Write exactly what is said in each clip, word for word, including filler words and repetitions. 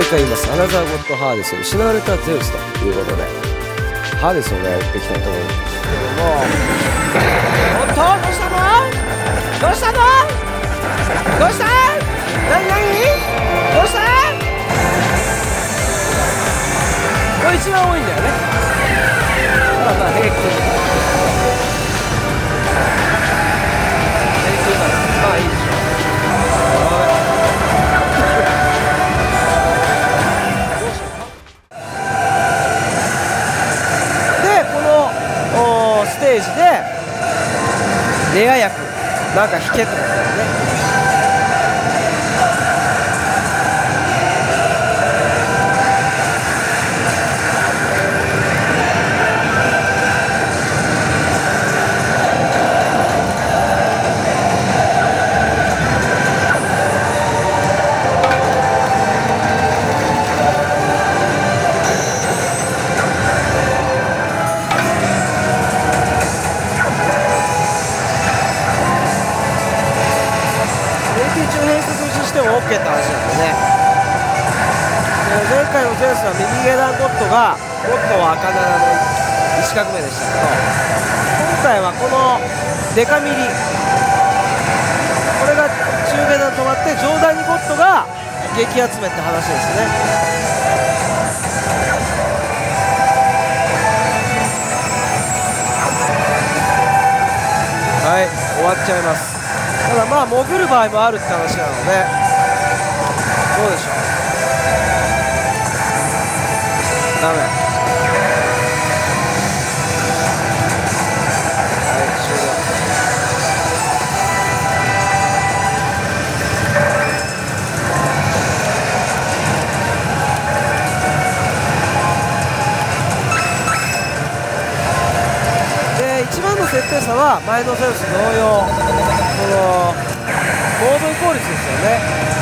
う一回言います。アナザーゴッドハーデス、失われたゼウスということで、ハーデスをね、打っていきたいと思うんですけども、おっと、どうしたのどうしたのどうしたなになにどうしたこれ一番多いんだよね。まあまあ平均平均なのまあいいでしょう。でこのステージでレア役なんか引けってことだよね。しても OK って話なんでね。前回のゼウスは右下段ゴッドがゴッドは赤ならの石革命でしたけど、今回はこのデカミリこれが中下段止まって上段にゴッドが激集めって話ですね。はい終わっちゃいます。ただまあ潜る場合もあるって話なのでどうでしょう。ダメ。はい終了。で一番の設定差は前のゼウス同様このモード移行率ですよね。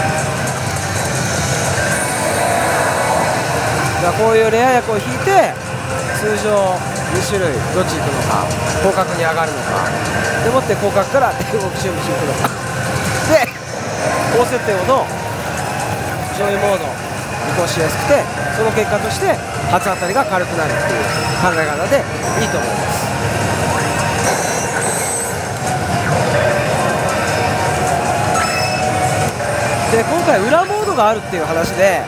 こういうレア役を引いて通常に種類どっち行くのか広角に上がるのかでもって広角から天国シュームシュー行くのかで高設定の上位モード移行しやすくてその結果として初当たりが軽くなるっていう考え方でいいと思います。で今回裏モードがあるっていう話で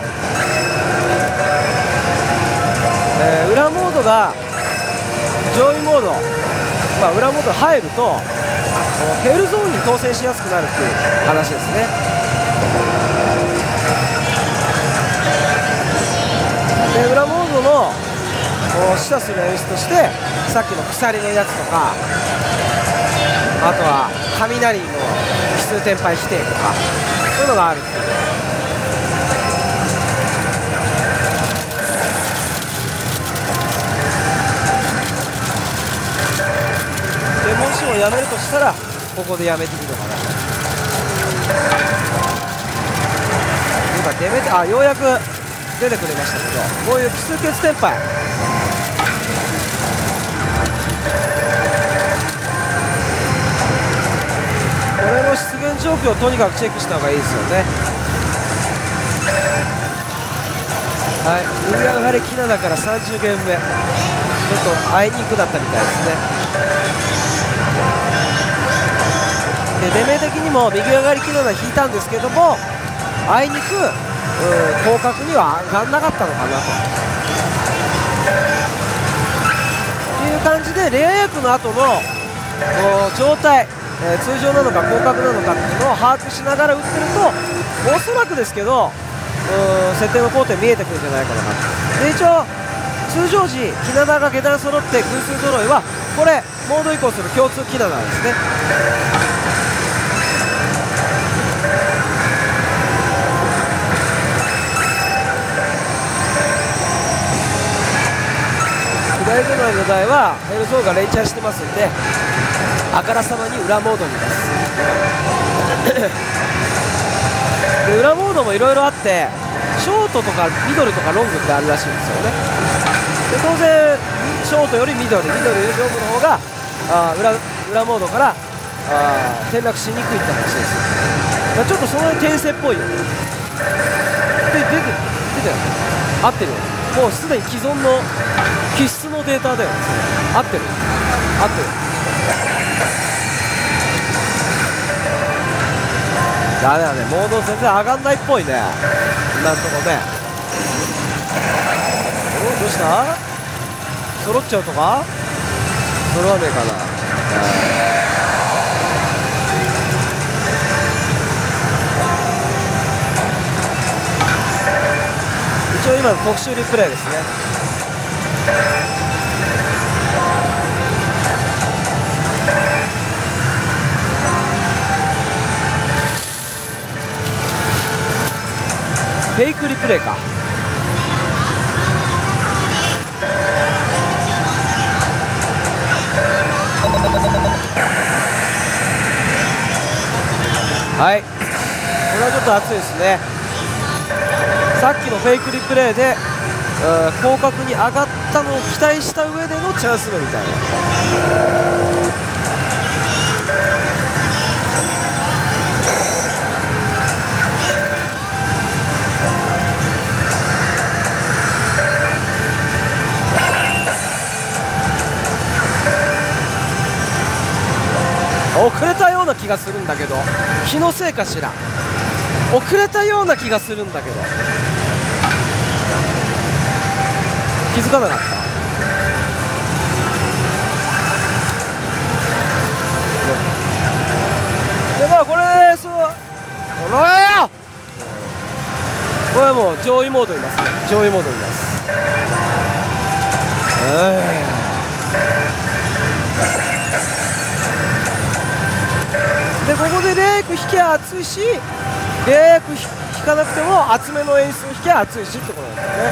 えー、裏モードが上位モード、まあ、裏モード入るとヘルゾーンに当選しやすくなるっていう話ですね。で裏モードの示唆する演出としてさっきの鎖のやつとかあとは雷の奇数転廃否定とかそういうのがあるっていう。もしもやめるとしたらここでやめてみるのかな。今デメテあようやく出てくれましたけどこういう奇数欠転廃これの出現状況をとにかくチェックした方がいいですよね。はい右上がりキナだからさんじゅうゲーム目ちょっとあいにくだったみたいですね。で出目的にも右上がりキナダ引いたんですけどもあいにく広角には上がんなかったのかなという感じでレア役の後の状態、えー、通常なのか広角なのかっていうのを把握しながら打ってるとおそらくですけど設定の工程見えてくるんじゃないかなと。で一応通常時キナダが下段揃って偶数揃いはこれモード移行する共通キナダですね。左隣の台はヘルゾーンが連チャンしてますんであからさまに裏モードにいますで裏モードもいろいろあってショートとかミドルとかロングってあるらしいんですよね。で当然ショートよりミドルミドルよりロングの方があ 裏, 裏モードからあ転落しにくいって話です。ちょっとその辺転生っぽいよね。で出てでたよね。合ってるよね。もうすでに既存の必須のデータだよね。合ってる合ってる。ダメだね、モード全然上がんないっぽいね、今んとこね。お、どうした？揃っちゃうとか？揃わねえかな。一応今の特殊リプレイですね。フェイクリプレイか。はい、これはちょっと熱いですね。さっきのフェイクリプレイで広角に上がったのを期待した上でのチャンス目みたいな。遅れたような気がするんだけど、気のせいかしら。遅れたような気がするんだけど、気づかなかった。でまあこれそうこのよこれはもう上位モードにいますね。上位モードにいます。でここでレイク引きゃ熱いし、レイク引かなくても厚めの演出を引きゃ熱いしってことなんですよね。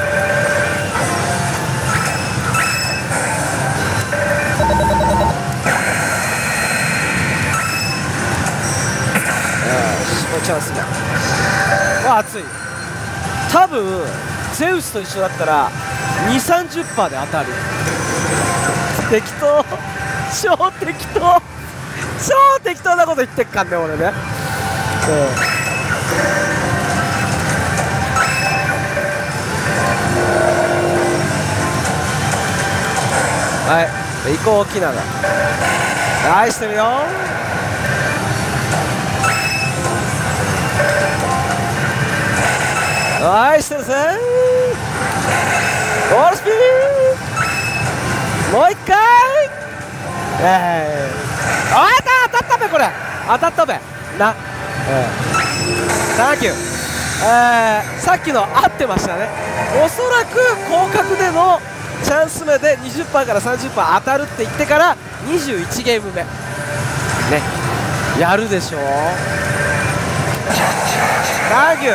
これチャンスだ。わ、熱い。多分ゼウスと一緒だったら にじゅうさんじゅっパーセント で当たる。適当、超適当、超適当なこと言ってっかんね俺ね。うん、はい、移行沖縄愛してるよ。愛してるぜ。ゴールスピードもう一回。えー、あ当たったべ、これ当たったべな、えー、サンキュー。えー、さっきの合ってましたね。おそらく広角でのチャンス目で にじゅっパーセント から さんじゅっパーセント 当たるって言ってからにじゅういちゲーム目ね、やるでしょう。サンキュー。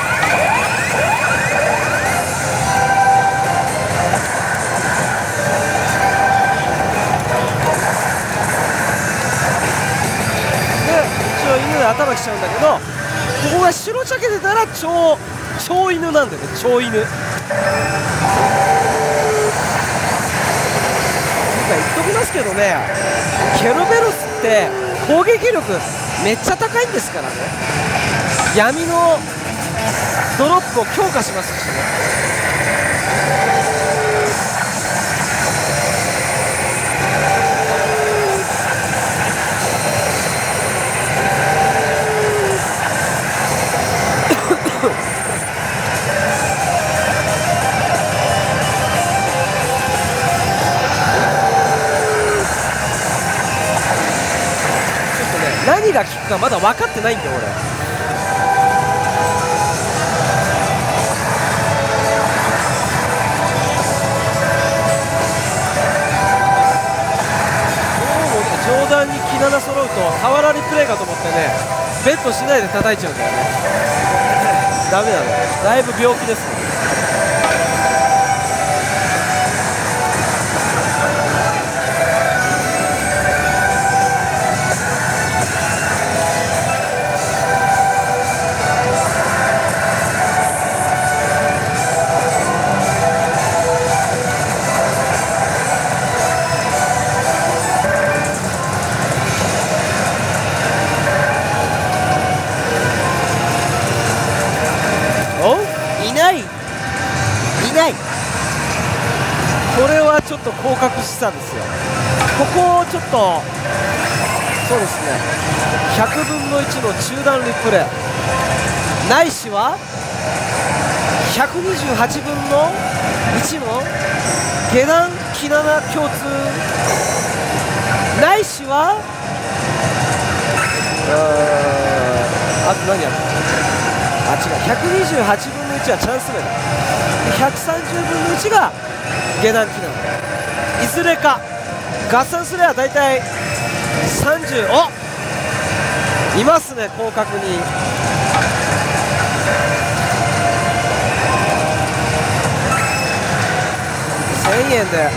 犬で頭きちゃうんだけど、ここが白茶けてたら超超犬なんだよね。超犬なんか言っときますけどね、ケルベロスって攻撃力めっちゃ高いんですからね。闇のドロップを強化しますしね。何が効くかまだ分かってないんだよ俺。上段にキナナ揃うと俵リプレイかと思ってね、ベットしないで叩いちゃうんだよね。ダメだね、だいぶ病気ですね。いないと広角資産ですよ。ここをちょっとそうですねひゃくぶんのいちの中段リプレイないしはひゃくにじゅうはちぶんのいちの下段キナナ共通ないしはあと何やるあ違うひゃくにじゅうはちぶんのいちはチャンス目だ。ひゃくさんじゅうぶんのいちが下段キナナいずれか合算すれば大体さんじゅうおいますね広角に。せんえんでよ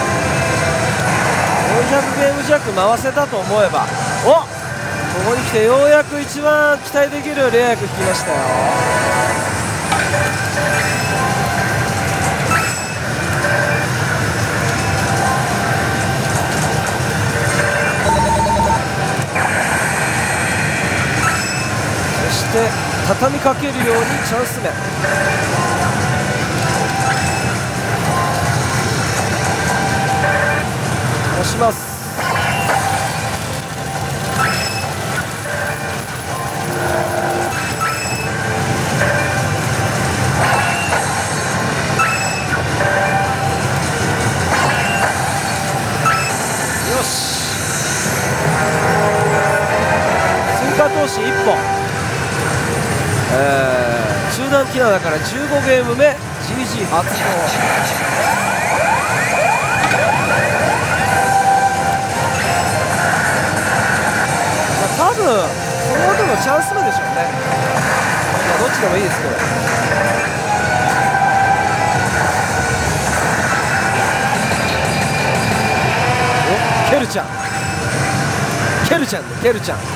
んひゃくゲーム弱回せたと思えばおここに来てようやく一番期待できるレア役引きましたよ。そして畳みかけるようにチャンス目押します。よし追加投資いっぽん、えー、中段キラーだからじゅうごゲーム目 ジージー 発動。多分その後のチャンス目でしょうね。まあどっちでもいいですけどおケルちゃんケルちゃんねケルちゃん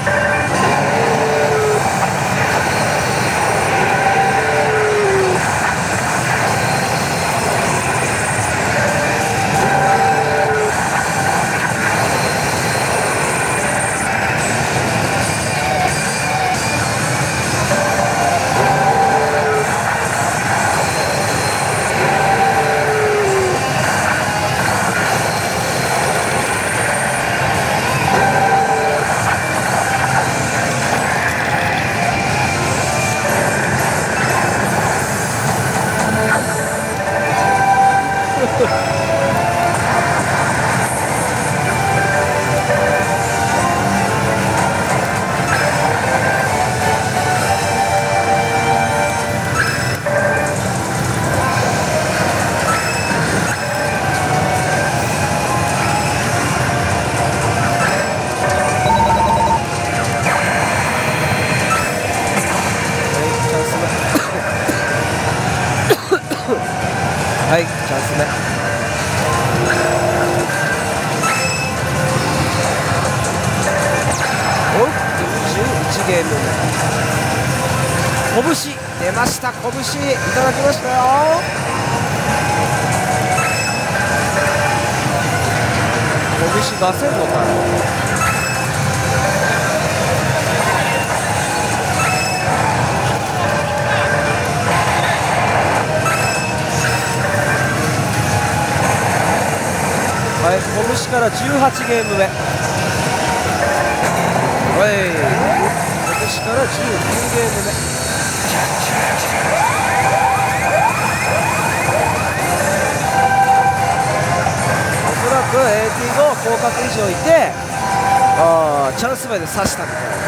はいチャンス目おいじゅういちゲーム目拳出ました拳いただきましたよ。拳出せんのかな。はい、拳からじゅうはちゲーム目はい拳からじゅうきゅうゲーム目おそらく エーティー の広角以上いてあチャンス目で刺したみたいな。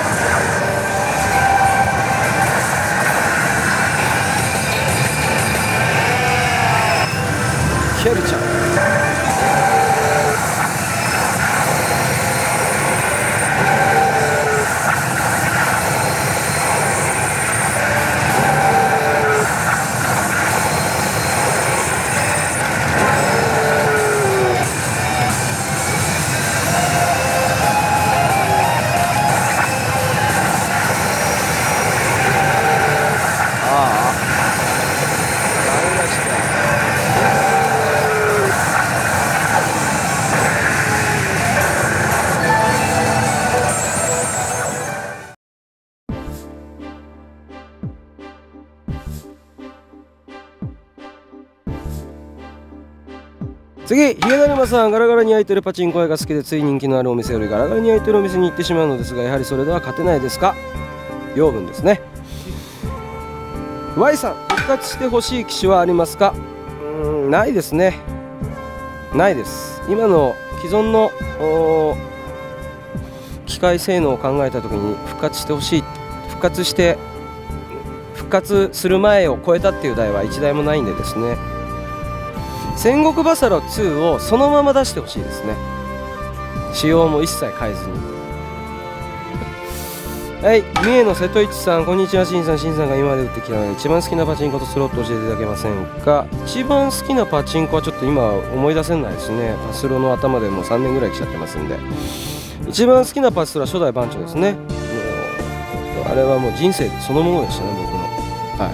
ケルちゃん次、ひげだるまさん、ガラガラに開いてるパチンコ屋が好きでつい人気のあるお店よりガラガラに開いてるお店に行ってしまうのですが、やはりそれでは勝てないですか。養分ですね。 Y さん、復活してほしい機種はありますか。うーん、ないですね。ないです。今の既存の機械性能を考えた時に復活してほしい、復活して復活する前を超えたっていう台はいちだいもないんでですね、戦国バサラツーをそのまま出してほしいですね。仕様も一切変えずに。はい、三重の瀬戸一さん、こんにちは。しんさん、しんさんが今まで打ってきたのが一番好きなパチンコとスロットを教えていただけませんか。一番好きなパチンコはちょっと今思い出せないですね。パスロの頭でもうさんねんぐらい来ちゃってますんで。一番好きなパスロは初代番長ですね。もうあれはもう人生そのものでしたね、僕の。はい、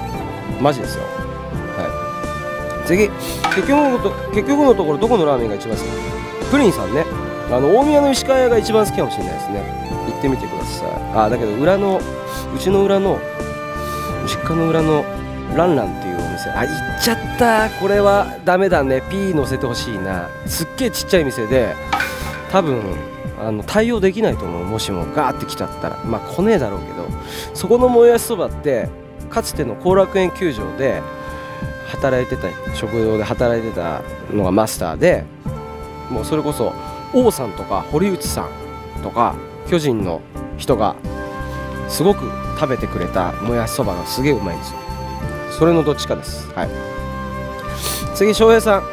マジですよ。はい、次、結局のと結局のところどこのラーメンが一番好き。プリンさんね。あの大宮の石川屋が一番好きかもしれないですね。行ってみてください。あ、だけど裏のうちの裏の実家の裏のランランっていうお店、あ、行っちゃった。これはダメだね。 P 乗せてほしいな。すっげえちっちゃい店で多分あの対応できないと思う。もしもガーって来ちゃったら、まあ来ねえだろうけど、そこのもやしそばってかつての後楽園球場で働いてた、食堂で働いてたのがマスターで、もうそれこそ王さんとか堀内さんとか巨人の人がすごく食べてくれたもやしそばがすげえうまいんですよ。それのどっちかです。はい、次、翔平さん、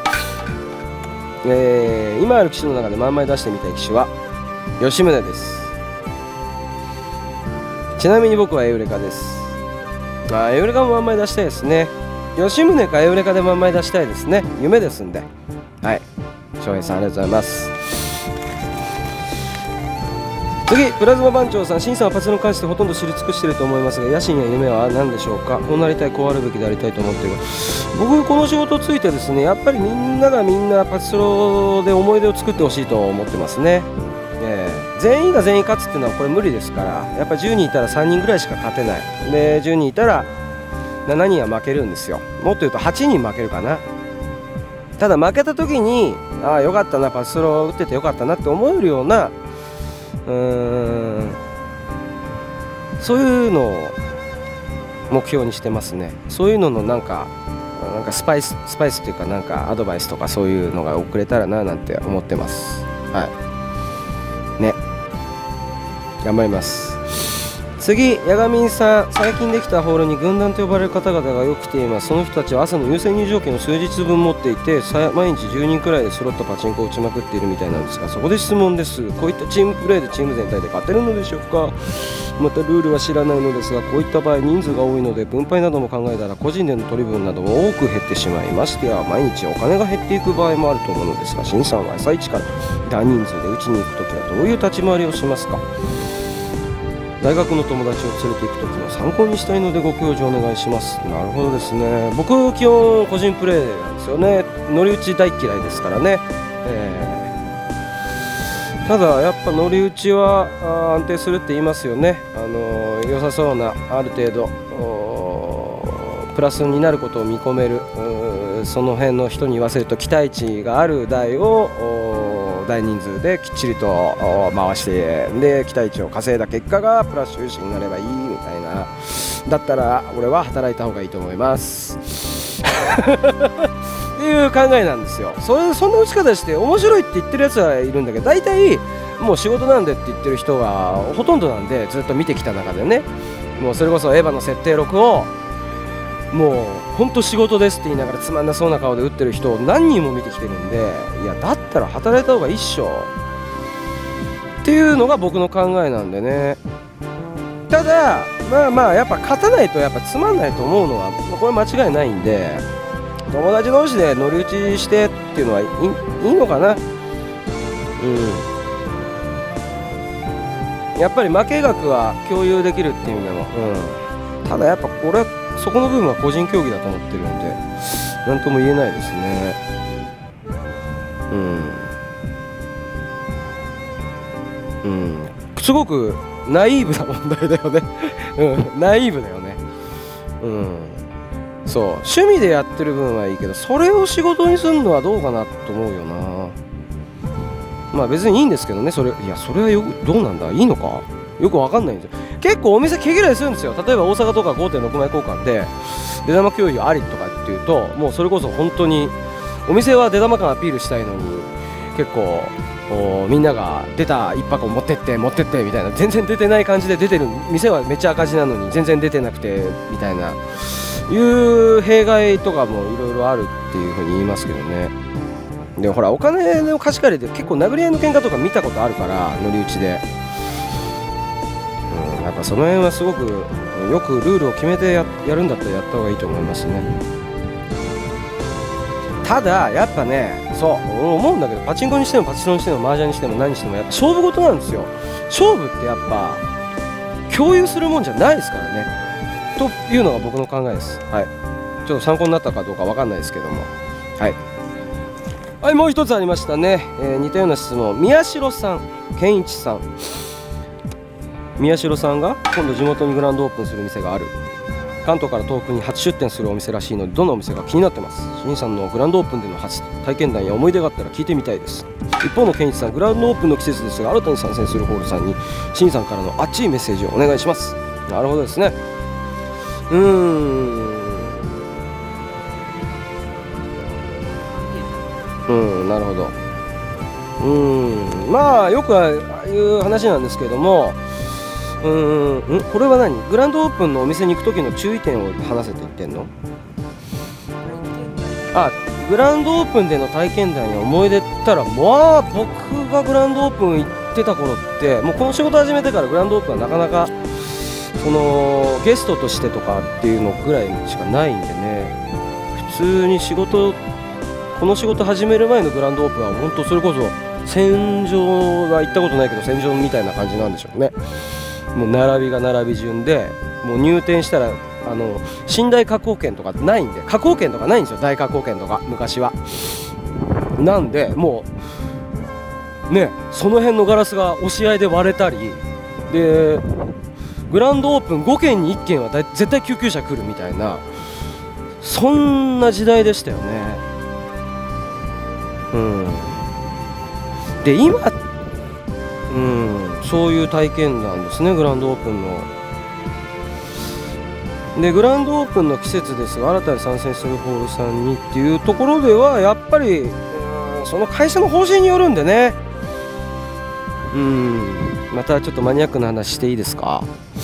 えー、今ある機種の中で真ん前出してみたい機種は吉宗です。ちなみに僕はエウレカです。あ、エウレカも真ん前出したいですね。吉宗かエウレカで真ん前出したいですね。夢ですんで。はい、翔平さんありがとうございます。次、プラズマ番長さん、シンさんはパチに関してほとんど知り尽くしていると思いますが、野心や夢は何でしょうか。こうなりたい、こうあるべきでありたいと思っている。僕この仕事ついてですね、やっぱりみんながみんなパチスロで思い出を作ってほしいと思ってますね。えー、全員が全員勝つっていうのはこれ無理ですから、やっぱじゅうにんいたらさんにんぐらいしか勝てない。でじゅうにんいたらしちにんは負けるんですよ。もっと言うとはちにん負けるかな。ただ負けた時に、ああよかったな、パチスロ打っててよかったなって思えるような、うーん、そういうのを目標にしてますね。そういうののなんかなんかスパイススパイスっていうか、なんかアドバイスとかそういうのが送れたらななんて思ってます。はいね、頑張ります。次、ヤガミンさん、最近できたホールに軍団と呼ばれる方々がよく来ています。その人たちは朝の優先入場券を数日分持っていて、毎日じゅうにんくらいでスロットパチンコを打ちまくっているみたいなんですが、そこで質問です。こういったチームプレーでチーム全体で勝てるのでしょうか。またルールは知らないのですが、こういった場合人数が多いので分配なども考えたら個人での取り分なども多く減ってしまいましてや、毎日お金が減っていく場合もあると思うのですが、新さんは朝一から大人数で打ちに行くときはどういう立ち回りをしますか。大学の友達を連れて行くときの参考にしたいのでご教授お願いします。なるほどですね。僕基本個人プレーなんですよね。乗り打ち大嫌いですからね。えー、ただやっぱ乗り打ちは安定するって言いますよね。あのー、良さそうな、ある程度プラスになることを見込める、その辺の人に言わせると期待値がある台を大人数できっちりと回して、で期待値を稼いだ結果がプラス収支になればいいみたいな。だったら俺は働いた方がいいと思いますっていう考えなんですよ。それそんな打ち方して面白いって言ってるやつはいるんだけど、大体もう仕事なんでって言ってる人がほとんどなんで、ずっと見てきた中でね、もうそれこそエヴァの設定録をもう本当仕事ですって言いながらつまんなそうな顔で打ってる人を何人も見てきてるんで、いやだったら働いた方がいいっしょっていうのが僕の考えなんでね。ただまあまあやっぱ勝たないとやっぱつまんないと思うのはこれ間違いないんで、友達同士で乗り打ちしてっていうのはいい、いいのかな。うん、やっぱり負け額は共有できるっていう意味でも、うん、ただやっぱこれそこの部分は個人競技だと思ってるんで何とも言えないですね。うん、うん、すごくナイーブな問題だよねうん、ナイーブだよね。うん、 そう趣味でやってる分はいいけど、それを仕事にするのはどうかなと思うよな。まあ別にいいんですけどね。それいやそれはよどうなんだ、いいのかよくわかんないんですよ。結構お店毛嫌いするんですよ。例えば大阪とか ごてんろく 枚交換で出玉共有ありとかっていうと、もうそれこそ本当にお店は出玉感アピールしたいのに、結構みんなが出たいっぱこ持ってって持ってってみたいな、全然出てない感じで出てる店はめっちゃ赤字なのに全然出てなくてみたいないう弊害とかもいろいろあるっていうふうに言いますけどね。でほらお金の貸し借りで結構殴り合いの喧嘩とか見たことあるから、乗り打ちで、うん、やっぱその辺はすごくよくルールを決めて や, やるんだったらやった方がいいと思いますね。ただやっぱね、そう思うんだけど、パチンコにしてもパチスロにしても麻雀にしても何にしてもやっぱ勝負事なんですよ。勝負ってやっぱ共有するもんじゃないですからね、というのが僕の考えです。はい、ちょっと参考になったかどうかわかんないですけども、はいはい、もう一つありましたね、えー、似たような質問。宮代さん、健一さん。宮代さんが今度地元にグランドオープンする店がある。関東から遠くに初出店するお店らしいので、どのお店か気になってます。新さんのグランドオープンでの初体験談や思い出があったら聞いてみたいです。一方の健一さん、グランドオープンの季節ですが、新たに参戦するホールさんに新さんからの熱いメッセージをお願いします。なるほどですね。うーんうん、なるほど。うん、まあよくああいう話なんですけども、うーん、んこれは何？グランドオープンのお店に行く時の注意点を話せって言ってんの？あ、グランドオープンでの体験談や思い出ったら、まあ僕がグランドオープン行ってた頃って、もうこの仕事始めてからグランドオープンはなかなかそのゲストとしてとかっていうのぐらいしかないんでね。普通に仕事この仕事始める前のグランドオープンは本当それこそ戦場は行ったことないけど戦場みたいな感じなんでしょうね。もう並びが並び順で、もう入店したらあの寝台確保券とかないんで、確保券とかないんですよ、大確保券とか昔は。なんでもうね、その辺のガラスが押し合いで割れたりで、グランドオープンごけんにいっけんはだ絶対救急車来るみたいな、そんな時代でしたよね。うん、で今、うん、そういう体験なんですね、グランドオープンの。でグランドオープンの季節ですが、新たに参戦するホールさんにっていうところではやっぱり、うん、その会社の方針によるんでね。うん、またちょっとマニアックな話していいですか。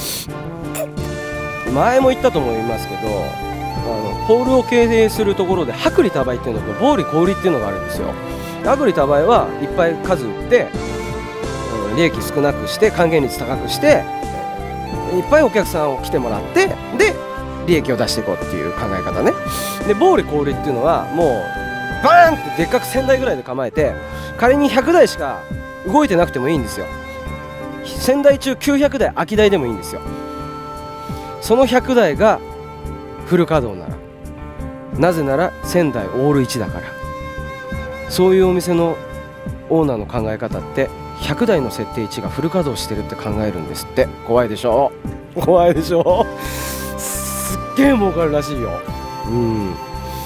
前も言ったと思いますけど、あのホールを経営するところで薄利多売っていうのと暴利小売りっていうのがあるんですよ。薄利多売はいっぱい数売って、うん、利益少なくして還元率高くしていっぱいお客さんを来てもらって、で利益を出していこうっていう考え方ね。で暴利小売りっていうのはもうバーンってでっかくせんだいぐらいで構えて、仮にひゃくだいしか動いてなくてもいいんですよ。せんだい中きゅうひゃくだい空き台でもいいんですよ。そのひゃくだいがフル稼働なら、なぜならせんだいオールいちだから。そういうお店のオーナーの考え方ってひゃくだいの設定いちがフル稼働してるって考えるんですって。怖いでしょ怖いでしょすっげえ儲かるらしいよ。うん、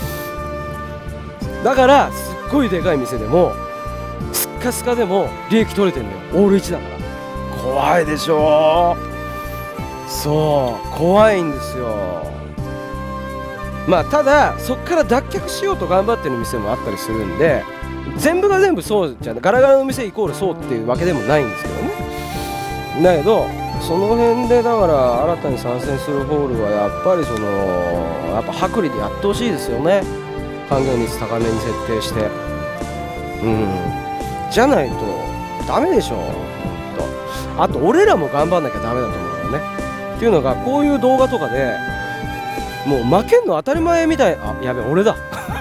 だからすっごいでかい店でもスッカスカでも利益取れてるのよ、オールいちだから。怖いでしょ。そう怖いんですよ。まあただそこから脱却しようと頑張ってる店もあったりするんで、全部が全部そうじゃない、ガラガラの店イコールそうっていうわけでもないんですけどね。だけどその辺でだから新たに参戦するホールはやっぱりそのやっぱ薄利でやってほしいですよね。還元率高めに設定して、うんじゃないとダメでしょ。とあと俺らも頑張んなきゃダメだと思うよね。っていうのがこういう動画とかでもう負けんの当たり前みたい。あやべ俺だ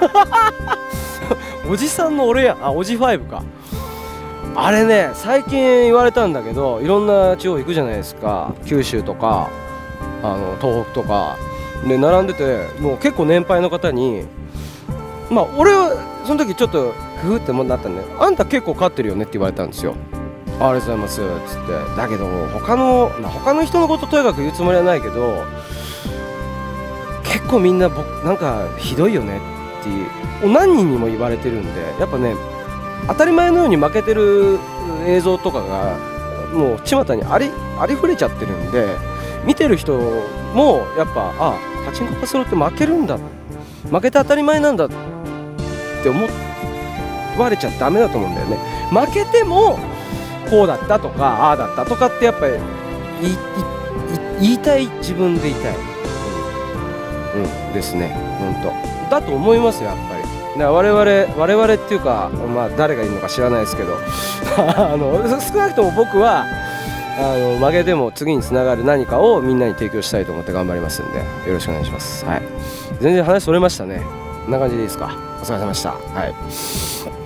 おじさんの俺や。あおじファイブか。あれね最近言われたんだけど、いろんな地方行くじゃないですか、九州とかあの東北とかで並んでて、もう結構年配の方に、まあ俺はその時ちょっとふーってもなったんで、あんた結構勝ってるよねって言われたんですよ。ありがとうございますっつって。だけど他の、まあ、他の人のこととやかく言うつもりはないけど、 結構みんな僕なんかひどいよねっていう何人にも言われてるんで、やっぱね当たり前のように負けてる映像とかがもう巷にありありふれちゃってるんで、見てる人もやっぱあパチンコパスロって負けるんだ、負けて当たり前なんだって思われちゃダメだと思うんだよね。負けてもこうだったとかああだったとかってやっぱり言い、言いたい、自分で言いたい、うん、うん、ですね。本当だと思いますよ、やっぱり。だから我々我々っていうか、まあ誰がいるのか知らないですけどあの少なくとも僕はあの負けでも次につながる何かをみんなに提供したいと思って頑張りますんで、よろしくお願いします。はい、全然話それましたね。こんな感じでいいですか。お疲れ様でした。はい